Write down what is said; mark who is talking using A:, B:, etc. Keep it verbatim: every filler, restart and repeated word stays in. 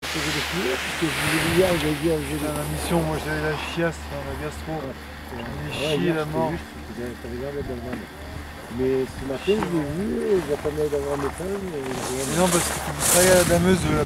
A: faisais des filets, parce que je voulais hier, j'ai dit, j'ai
B: Dans la mission, moi j'avais la chiasse, la gastro.
A: Ouais,
B: J'ai chié la mort.
A: t'avais l'air d'être dans le mal. Mais ce matin, je l'ai vu, j'attendais d'avoir un médecin, mais il n'a rien
B: Mais non, parce que tu travailles à la dameuse.